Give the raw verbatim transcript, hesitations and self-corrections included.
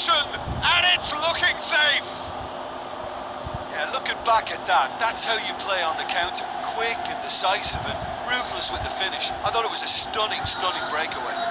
possession, and it's looking safe. Yeah, looking back at that, that's how you play on the counter. Quick and decisive and ruthless with the finish. I thought it was a stunning, stunning breakaway.